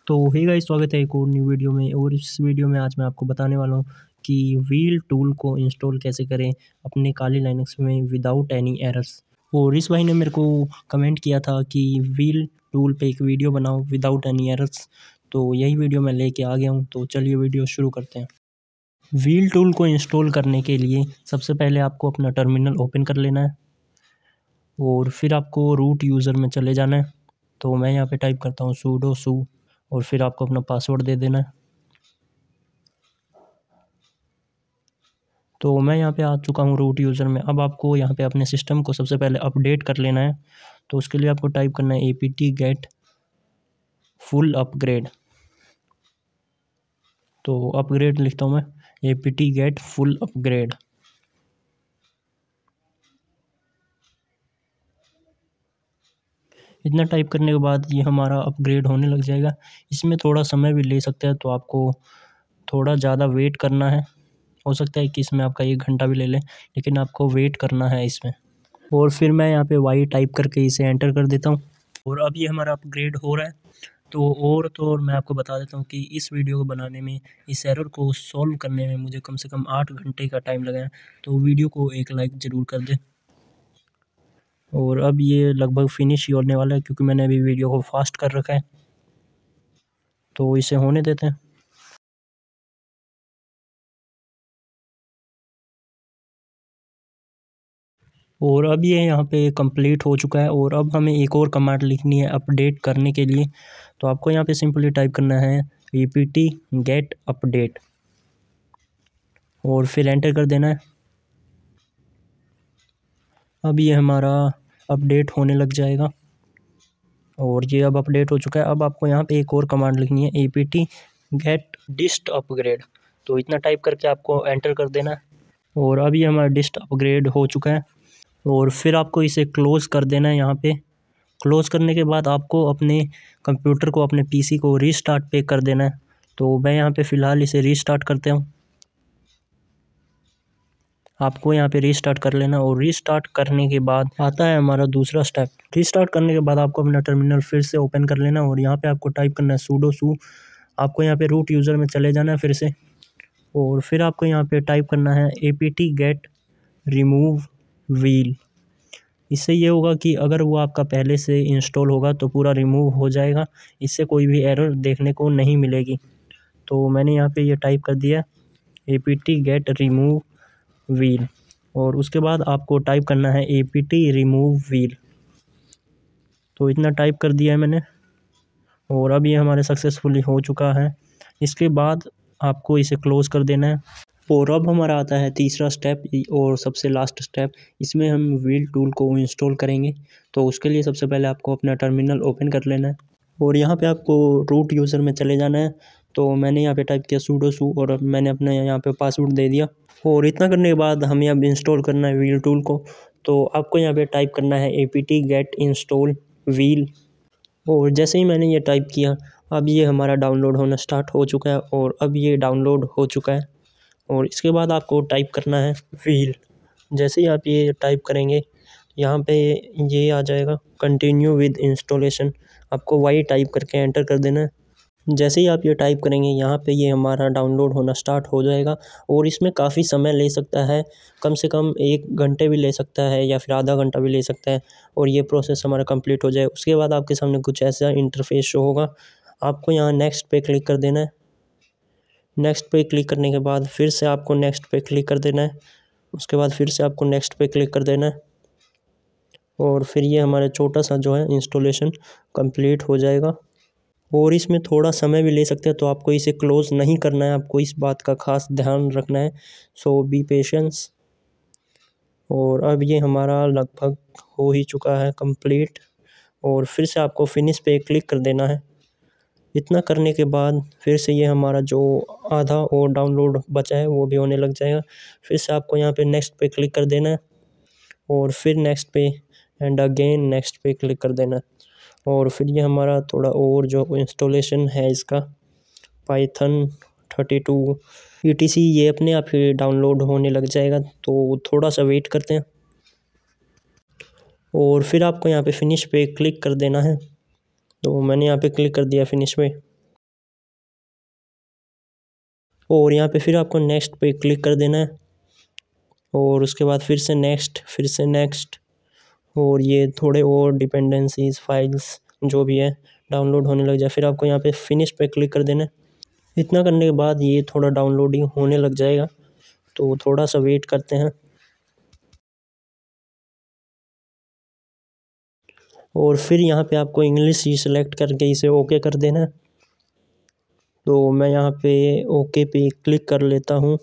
तो hey guys, स्वागत है एक और न्यू वीडियो में। और इस वीडियो में आज मैं आपको बताने वाला हूँ कि व्हील टूल को इंस्टॉल कैसे करें अपने काली लाइनक्स में विदाउट एनी एरर्स। और इस भाई ने मेरे को कमेंट किया था कि व्हील टूल पे एक वीडियो बनाओ विदाउट एनी एरर्स, तो यही वीडियो मैं लेके आ गया हूँ। तो चलिए वीडियो शुरू करते हैं। व्हील टूल को इंस्टॉल करने के लिए सबसे पहले आपको अपना टर्मिनल ओपन कर लेना है और फिर आपको रूट यूज़र में चले जाना है। तो मैं यहाँ पे टाइप करता हूँ sudo su और फिर आपको अपना पासवर्ड दे देना है। तो मैं यहाँ पे आ चुका हूँ रूट यूज़र में। अब आपको यहाँ पे अपने सिस्टम को सबसे पहले अपडेट कर लेना है। तो उसके लिए आपको टाइप करना है apt get फुल अपग्रेड। तो अपग्रेड लिखता हूँ मैं, apt get फुल अपग्रेड। इतना टाइप करने के बाद ये हमारा अपग्रेड होने लग जाएगा। इसमें थोड़ा समय भी ले सकता है, तो आपको थोड़ा ज़्यादा वेट करना है। हो सकता है कि इसमें आपका 1 घंटा भी ले ले, लेकिन आपको वेट करना है इसमें। और फिर मैं यहाँ पे वाई टाइप करके इसे एंटर कर देता हूँ और अब ये हमारा अपग्रेड हो रहा है। तो मैं आपको बता देता हूँ कि इस वीडियो को बनाने में, इस एरर को सॉल्व करने में मुझे कम से कम 8 घंटे का टाइम लगा है। तो वीडियो को एक लाइक ज़रूर कर दें। और अब ये लगभग फिनिश ही होने वाला है, क्योंकि मैंने अभी वीडियो को फास्ट कर रखा है। तो इसे होने देते हैं। और अब ये यहाँ पे कंप्लीट हो चुका है। और अब हमें एक और कमांड लिखनी है अपडेट करने के लिए। तो आपको यहाँ पे सिंपली टाइप करना है apt get अपडेट और फिर एंटर कर देना है। अब ये हमारा अपडेट होने लग जाएगा और ये अब अपडेट हो चुका है। अब आपको यहाँ पे एक और कमांड लिखनी है apt get dist अपग्रेड। तो इतना टाइप करके आपको एंटर कर देना है। और अब ये हमारा डिस्ट अपग्रेड हो चुका है। और फिर आपको इसे क्लोज़ कर देना है। यहाँ पे क्लोज़ करने के बाद आपको अपने कंप्यूटर को, अपने पीसी को रीस्टार्ट पे कर देना है। तो मैं यहाँ पे फ़िलहाल इसे रीस्टार्ट करते हूँ। आपको यहाँ पे रीस्टार्ट कर लेना। और रीस्टार्ट करने के बाद आता है हमारा दूसरा स्टेप। रीस्टार्ट करने के बाद आपको अपना टर्मिनल फिर से ओपन कर लेना और यहाँ पे आपको टाइप करना है sudo su। आपको यहाँ पे रूट यूज़र में चले जाना है फिर से। और फिर आपको यहाँ पे टाइप करना है apt get remove wheel। इससे ये होगा कि अगर वो आपका पहले से इंस्टॉल होगा तो पूरा रिमूव हो जाएगा, इससे कोई भी एरर देखने को नहीं मिलेगी। तो मैंने यहाँ पे ये टाइप कर दिया apt get remove wheel और उसके बाद आपको टाइप करना है apt remove wheel। तो इतना टाइप कर दिया है मैंने और अब ये हमारे सक्सेसफुली हो चुका है। इसके बाद आपको इसे क्लोज़ कर देना है। और अब हमारा आता है तीसरा स्टेप और सबसे लास्ट स्टेप। इसमें हम व्हील टूल को इंस्टॉल करेंगे। तो उसके लिए सबसे पहले आपको अपना टर्मिनल ओपन कर लेना है और यहाँ पे आपको रूट यूज़र में चले जाना है। तो मैंने यहाँ पे टाइप किया sudo su और अब मैंने अपने यहाँ पे पासवर्ड दे दिया। और इतना करने के बाद हमें अब इंस्टॉल करना है व्हील टूल को। तो आपको यहाँ पे टाइप करना है apt get install wheel। और जैसे ही मैंने ये टाइप किया, अब ये हमारा डाउनलोड होना स्टार्ट हो चुका है। और अब ये डाउनलोड हो चुका है। और इसके बाद आपको टाइप करना है व्हील। जैसे ही आप ये टाइप करेंगे, यहाँ पे ये आ जाएगा कंटिन्यू विद इंस्टॉलेशन। आपको वाई टाइप करके एंटर कर देना है। जैसे ही आप ये टाइप करेंगे, यहाँ पे ये हमारा डाउनलोड होना स्टार्ट हो जाएगा। और इसमें काफ़ी समय ले सकता है, कम से कम 1 घंटे भी ले सकता है या फिर आधा घंटा भी ले सकता है। और ये प्रोसेस हमारा कंप्लीट हो जाए, उसके बाद आपके सामने कुछ ऐसा इंटरफेस शो होगा। आपको यहाँ नेक्स्ट पे क्लिक कर देना है। नेक्स्ट पे क्लिक करने के बाद फिर से आपको नेक्स्ट पे क्लिक कर देना है। उसके बाद फिर से आपको नेक्स्ट पे क्लिक कर देना है और फिर ये हमारा छोटा सा जो है इंस्टॉलेशन कंप्लीट हो जाएगा। और इसमें थोड़ा समय भी ले सकते हैं, तो आपको इसे क्लोज़ नहीं करना है। आपको इस बात का खास ध्यान रखना है। So be patience. और अब ये हमारा लगभग हो ही चुका है कंप्लीट। और फिर से आपको फिनिश पे क्लिक कर देना है। इतना करने के बाद फिर से ये हमारा जो आधा और डाउनलोड बचा है वो भी होने लग जाएगा। फिर से आपको यहाँ पे नेक्स्ट पे क्लिक कर देना है और फिर नेक्स्ट पे एंड अगेन नेक्स्ट पे क्लिक कर देना है। और फिर ये हमारा थोड़ा और जो इंस्टॉलेशन है इसका पाइथन 32 etc ये अपने आप ही डाउनलोड होने लग जाएगा। तो थोड़ा सा वेट करते हैं और फिर आपको यहाँ पे फिनिश पे क्लिक कर देना है। तो मैंने यहाँ पे क्लिक कर दिया फिनिश पे। और यहाँ पे फिर आपको नेक्स्ट पे क्लिक कर देना है और उसके बाद फिर से नेक्स्ट और ये थोड़े और डिपेंडेंसीज फाइल्स जो भी है डाउनलोड होने लग जाए। फिर आपको यहाँ पे फिनिश पे क्लिक कर देना है। इतना करने के बाद ये थोड़ा डाउनलोडिंग होने लग जाएगा, तो थोड़ा सा वेट करते हैं। और फिर यहाँ पे आपको इंग्लिश ही सिलेक्ट करके इसे ओके कर देना है। तो मैं यहाँ पे ओके पे क्लिक कर लेता हूँ।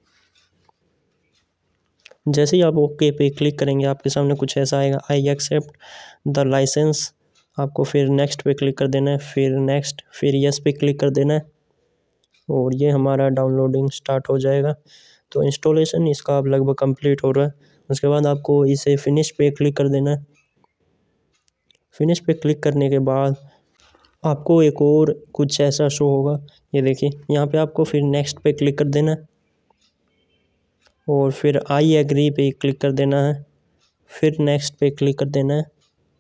जैसे ही आप ओके पे क्लिक करेंगे आपके सामने कुछ ऐसा आएगा, आई एक्सेप्ट द लाइसेंस। आपको फिर नेक्स्ट पे क्लिक कर देना है, फिर नेक्स्ट, फिर यस पे क्लिक कर देना है और ये हमारा डाउनलोडिंग स्टार्ट हो जाएगा। तो इंस्टॉलेशन इसका अब लगभग कंप्लीट हो रहा है। उसके बाद आपको इसे फिनिश पे क्लिक कर देना है। फिनिश पे क्लिक करने के बाद आपको एक और कुछ ऐसा शो होगा, ये देखिए। यहाँ पे आपको फिर नेक्स्ट पे क्लिक कर देना है और फिर आई एग्री पे क्लिक कर देना है, फिर नेक्स्ट पे क्लिक कर देना है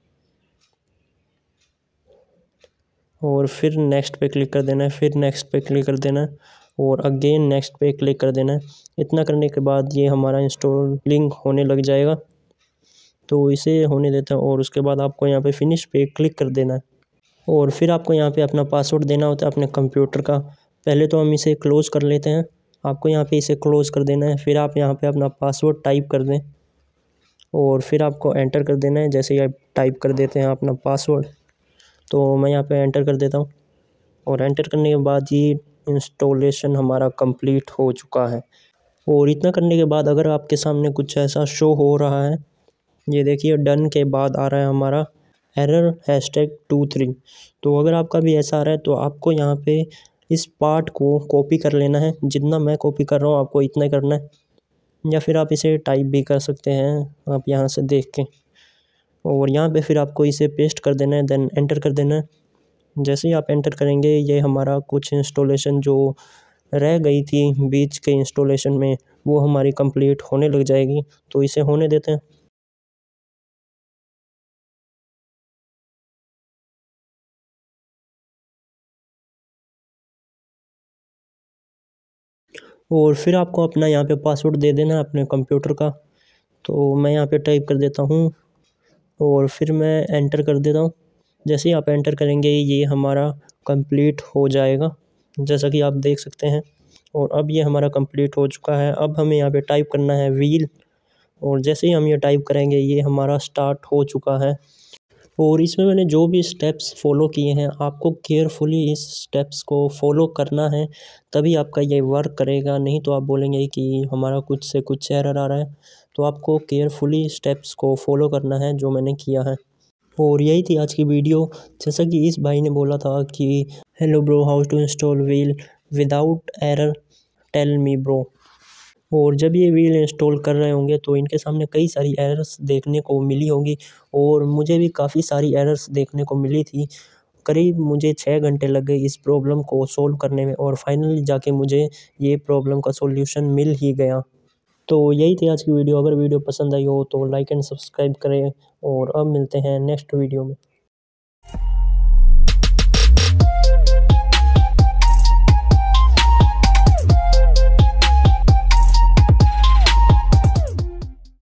और फिर नेक्स्ट पे क्लिक कर देना है, फिर नेक्स्ट पे क्लिक कर देना है और अगेन नेक्स्ट पे क्लिक कर देना है। इतना करने के बाद ये हमारा इंस्टॉलिंग होने लग जाएगा। तो इसे होने देते हैं और उसके बाद आपको यहाँ पे फिनिश पे क्लिक कर देना है और फिर आपको यहाँ पे अपना पासवर्ड देना होता है अपने कंप्यूटर का। पहले तो हम इसे क्लोज़ कर लेते हैं। आपको यहाँ पे इसे क्लोज़ कर देना है, फिर आप यहाँ पे अपना पासवर्ड टाइप कर दें और फिर आपको एंटर कर देना है। जैसे ही आप टाइप कर देते हैं अपना पासवर्ड, तो मैं यहाँ पे एंटर कर देता हूँ और एंटर करने के बाद ये इंस्टॉलेशन हमारा कंप्लीट हो चुका है। और इतना करने के बाद अगर आपके सामने कुछ ऐसा शो हो रहा है, ये देखिए डन के बाद आ रहा है हमारा एरर #23। तो अगर आपका भी ऐसा आ रहा है तो आपको यहाँ पे इस पार्ट को कॉपी कर लेना है। जितना मैं कॉपी कर रहा हूँ आपको इतना ही करना है, या फिर आप इसे टाइप भी कर सकते हैं आप यहाँ से देख के। और यहाँ पे फिर आपको इसे पेस्ट कर देना है, देन एंटर कर देना है। जैसे ही आप एंटर करेंगे ये हमारा कुछ इंस्टॉलेशन जो रह गई थी बीच के इंस्टॉलेशन में वो हमारी कंप्लीट होने लग जाएगी। तो इसे होने देते हैं। और फिर आपको अपना यहाँ पे पासवर्ड दे देना है अपने कंप्यूटर का। तो मैं यहाँ पे टाइप कर देता हूँ और फिर मैं एंटर कर देता हूँ। जैसे ही आप एंटर करेंगे ये हमारा कंप्लीट हो जाएगा, जैसा कि आप देख सकते हैं। और अब ये हमारा कंप्लीट हो चुका है। अब हमें यहाँ पे टाइप करना है व्हील, और जैसे ही हम ये टाइप करेंगे ये हमारा स्टार्ट हो चुका है। और इसमें मैंने जो भी स्टेप्स फॉलो किए हैं आपको केयरफुली इस स्टेप्स को फॉलो करना है, तभी आपका ये वर्क करेगा। नहीं तो आप बोलेंगे कि हमारा कुछ से कुछ एरर आ रहा है। तो आपको केयरफुली स्टेप्स को फॉलो करना है जो मैंने किया है। और यही थी आज की वीडियो। जैसा कि इस भाई ने बोला था कि hello bro, how to install wheel without error, tell me bro. और जब ये व्हील इंस्टॉल कर रहे होंगे तो इनके सामने कई सारी एरर्स देखने को मिली होंगी, और मुझे भी काफ़ी सारी एरर्स देखने को मिली थी। करीब मुझे 6 घंटे लग गए इस प्रॉब्लम को सॉल्व करने में, और फाइनली जाके मुझे ये प्रॉब्लम का सॉल्यूशन मिल ही गया। तो यही थी आज की वीडियो। अगर वीडियो पसंद आई हो तो लाइक एंड सब्सक्राइब करें, और अब मिलते हैं नेक्स्ट वीडियो में।